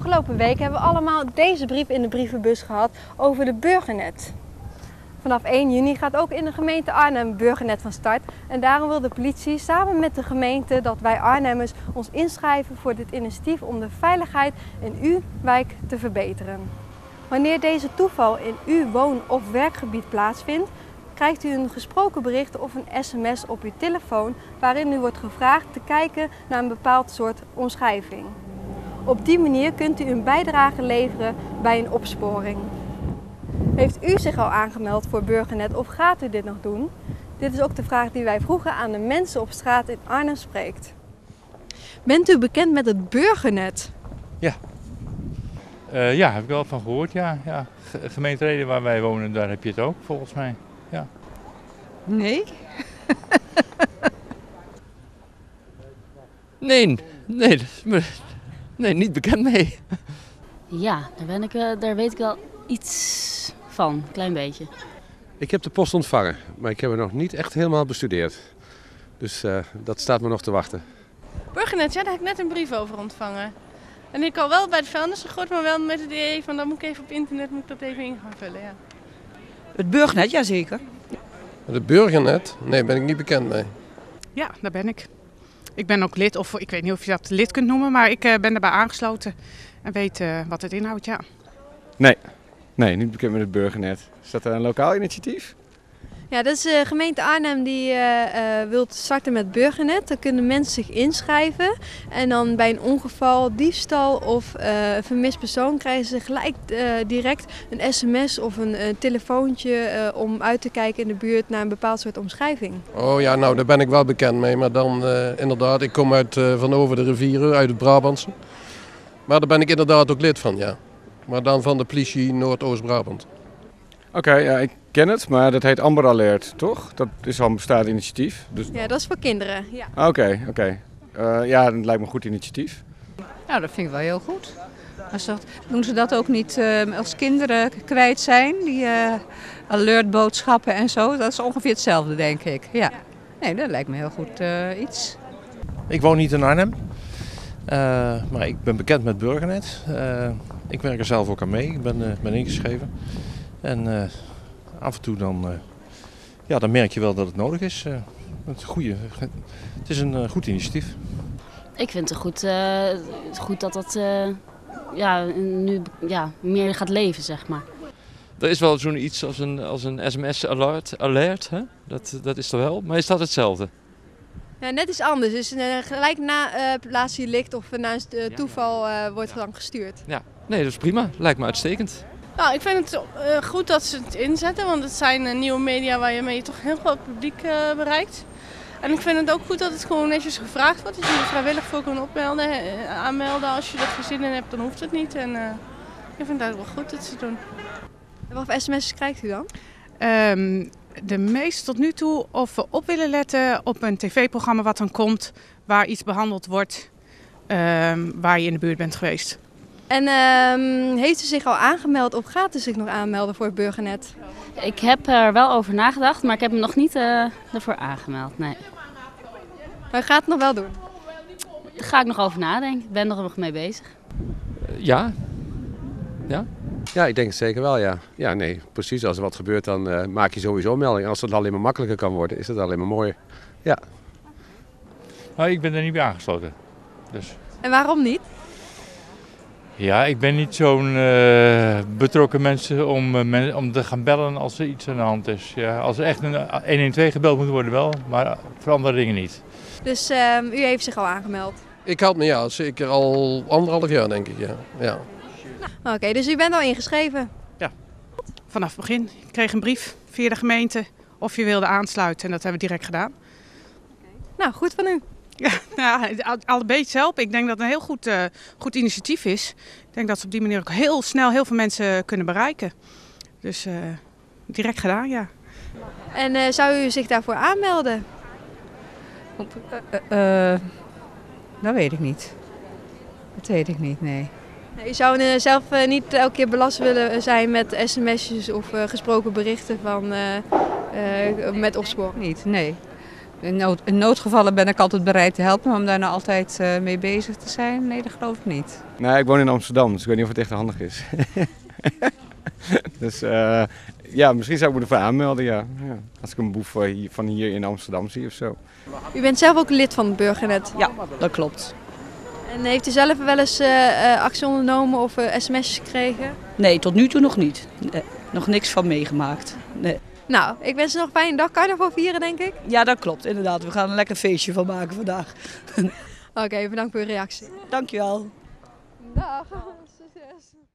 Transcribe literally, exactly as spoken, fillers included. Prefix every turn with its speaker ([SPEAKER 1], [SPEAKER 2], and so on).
[SPEAKER 1] Afgelopen week hebben we allemaal deze brief in de brievenbus gehad over de Burgernet. Vanaf één juni gaat ook in de gemeente Arnhem Burgernet van start. En daarom wil de politie samen met de gemeente dat wij Arnhemmers ons inschrijven voor dit initiatief om de veiligheid in uw wijk te verbeteren. Wanneer deze toeval in uw woon- of werkgebied plaatsvindt, krijgt u een gesproken bericht of een sms op uw telefoon waarin u wordt gevraagd te kijken naar een bepaald soort omschrijving. Op die manier kunt u een bijdrage leveren bij een opsporing. Heeft u zich al aangemeld voor Burgernet of gaat u dit nog doen? Dit is ook de vraag die wij vroegen aan de mensen op straat in Arnhem Spreekt. Bent u bekend met het Burgernet?
[SPEAKER 2] Ja, uh, ja, heb ik wel van gehoord. Ja, ja. Gemeente Rheden waar wij wonen, daar heb je het ook volgens mij. Ja.
[SPEAKER 3] Nee.
[SPEAKER 4] nee, nee, nee, niet bekend mee.
[SPEAKER 5] Ja, daar, ben ik, daar weet ik wel iets van, een klein beetje.
[SPEAKER 6] Ik heb de post ontvangen, maar ik heb het nog niet echt helemaal bestudeerd. Dus uh, dat staat me nog te wachten.
[SPEAKER 7] Burgernet, ja, daar heb ik net een brief over ontvangen. En ik al wel bij de vuilnis gegooid, maar wel met het idee van dan moet ik even op internet moet ik dat even in gaan vullen. Ja.
[SPEAKER 3] Het Burgernet, jazeker.
[SPEAKER 8] Het Burgernet? Nee, ben ik niet bekend mee.
[SPEAKER 9] Ja, daar ben ik. Ik ben ook lid, of ik weet niet of je dat lid kunt noemen, maar ik uh, ben erbij aangesloten en weet uh, wat het inhoudt, ja.
[SPEAKER 10] Nee, nee, niet bekend met het Burgernet. Is dat een lokaal initiatief?
[SPEAKER 1] Ja, dat is de gemeente Arnhem die uh, uh, wil starten met Burgernet. Daar kunnen mensen zich inschrijven. En dan bij een ongeval, diefstal of uh, een vermist persoon krijgen ze gelijk uh, direct een sms of een uh, telefoontje uh, om uit te kijken in de buurt naar een bepaald soort omschrijving.
[SPEAKER 8] Oh ja, nou daar ben ik wel bekend mee. Maar dan uh, inderdaad, ik kom uit uh, van over de rivieren, uit het Brabantse. Maar daar ben ik inderdaad ook lid van, ja. Maar dan van de politie Noordoost-Brabant.
[SPEAKER 10] Oké, okay, ja, ik ken het, maar dat heet Amber Alert, toch? Dat is al een bestaand initiatief. Dus...
[SPEAKER 1] Ja, dat is voor kinderen, ja.
[SPEAKER 10] Oké, okay, oké. Okay. Uh, ja, dat lijkt me een goed initiatief.
[SPEAKER 3] Nou, dat vind ik wel heel goed. Als dat, doen ze dat ook niet uh, als kinderen kwijt zijn, die uh, alertboodschappen en zo? Dat is ongeveer hetzelfde, denk ik. Ja. Nee, dat lijkt me heel goed uh, iets.
[SPEAKER 11] Ik woon niet in Arnhem, uh, maar ik ben bekend met Burgernet. Uh, ik werk er zelf ook aan mee, ik ben, uh, ben ingeschreven. En uh, af en toe dan, uh, ja, dan merk je wel dat het nodig is. Uh, het, goede, het is een uh, goed initiatief.
[SPEAKER 5] Ik vind het goed, uh, goed dat dat uh, ja, nu ja, meer gaat leven, zeg maar.
[SPEAKER 4] Er is wel zoiets als een, als een sms-alert, alert, hè? Dat, dat is er wel, maar is dat hetzelfde?
[SPEAKER 1] Ja, net iets anders. Dus uh, gelijk na uh, plaatsdelict of na een uh, toeval uh, wordt het dan gestuurd.
[SPEAKER 4] Ja, nee, dat is prima. Lijkt me uitstekend.
[SPEAKER 7] Nou, ik vind het uh, goed dat ze het inzetten, want het zijn uh, nieuwe media waar je mee toch heel groot publiek uh, bereikt. En ik vind het ook goed dat het gewoon netjes gevraagd wordt. Dat je er vrijwillig voor kan opmelden, uh, aanmelden. Als je er geen zin in hebt, dan hoeft het niet. En uh, ik vind het wel goed dat ze het doen.
[SPEAKER 1] En wat voor sms'jes krijgt u dan?
[SPEAKER 9] Um, de meeste tot nu toe of we op willen letten op een tv-programma wat dan komt, waar iets behandeld wordt, um, waar je in de buurt bent geweest.
[SPEAKER 1] En uh, heeft u zich al aangemeld of gaat u zich nog aanmelden voor het Burgernet?
[SPEAKER 5] Ik heb er wel over nagedacht, maar ik heb me nog niet uh, ervoor aangemeld, nee.
[SPEAKER 1] Maar u gaat het nog wel doen?
[SPEAKER 5] Daar ga ik nog over nadenken. Ik ben er nog mee bezig.
[SPEAKER 4] Uh, ja. Ja?
[SPEAKER 6] Ja, ik denk het zeker wel, ja. Ja, nee, precies. Als er wat gebeurt, dan uh, maak je sowieso een melding. Als het alleen maar makkelijker kan worden, is het alleen maar mooier. Ja.
[SPEAKER 2] Nou, ik ben er niet bij aangesloten. Dus.
[SPEAKER 1] En waarom niet?
[SPEAKER 2] Ja, ik ben niet zo'n uh, betrokken mensen om, uh, men, om te gaan bellen als er iets aan de hand is. Ja, als er echt een een een twee gebeld moet worden wel, maar voor andere dingen niet.
[SPEAKER 1] Dus uh, u heeft zich al aangemeld?
[SPEAKER 8] Ik had me ja, zeker al anderhalf jaar denk ik, ja. ja.
[SPEAKER 1] Nou, Oké, okay, dus u bent al ingeschreven?
[SPEAKER 9] Ja. Vanaf het begin. Ik kreeg een brief via de gemeente of je wilde aansluiten en dat hebben we direct gedaan.
[SPEAKER 1] Okay. Nou, goed van u.
[SPEAKER 9] Ja, nou, al een beetje helpen. Ik denk dat het een heel goed, uh, goed initiatief is. Ik denk dat ze op die manier ook heel snel heel veel mensen kunnen bereiken. Dus uh, direct gedaan, ja.
[SPEAKER 1] En uh, zou u zich daarvoor aanmelden?
[SPEAKER 3] Uh, uh, uh, dat weet ik niet. Dat weet ik niet, nee.
[SPEAKER 1] U zou uh, zelf uh, niet elke keer belast willen zijn met sms'jes of uh, gesproken berichten van, uh, uh, met opsporing?
[SPEAKER 3] Niet, nee. In, nood, in noodgevallen ben ik altijd bereid te helpen, maar om daar nou altijd uh, mee bezig te zijn, nee, dat geloof ik niet.
[SPEAKER 10] Nee, ik woon in Amsterdam, dus ik weet niet of het echt handig is. Dus uh, ja, misschien zou ik me ervoor aanmelden, ja. ja. Als ik een boef hier, van hier in Amsterdam zie of zo.
[SPEAKER 1] U bent zelf ook lid van het Burgernet?
[SPEAKER 12] Ja, dat klopt.
[SPEAKER 1] En heeft u zelf wel eens uh, uh, actie ondernomen of uh, sms'jes gekregen?
[SPEAKER 12] Nee, tot nu toe nog niet. Nee, nog niks van meegemaakt. Nee.
[SPEAKER 1] Nou, ik wens je nog een fijne dag. Carnaval vieren, denk ik?
[SPEAKER 12] Ja, dat klopt, inderdaad. We gaan een lekker feestje van maken vandaag.
[SPEAKER 1] Oké, okay, bedankt voor uw reactie.
[SPEAKER 12] Dankjewel.
[SPEAKER 1] Dag. Succes.